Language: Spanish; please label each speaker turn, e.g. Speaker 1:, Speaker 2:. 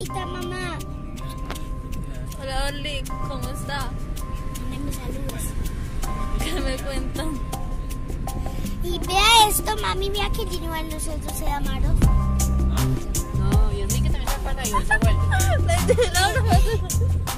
Speaker 1: está, mamá?
Speaker 2: Hola, Orly, ¿cómo está?
Speaker 1: Dame mis saludos.
Speaker 2: ¿Qué me cuentan?
Speaker 1: Y vea esto, mami, mira que Gino en los otros se da Maro.
Speaker 3: No, yo sé que también se para y se vuelve.
Speaker 2: La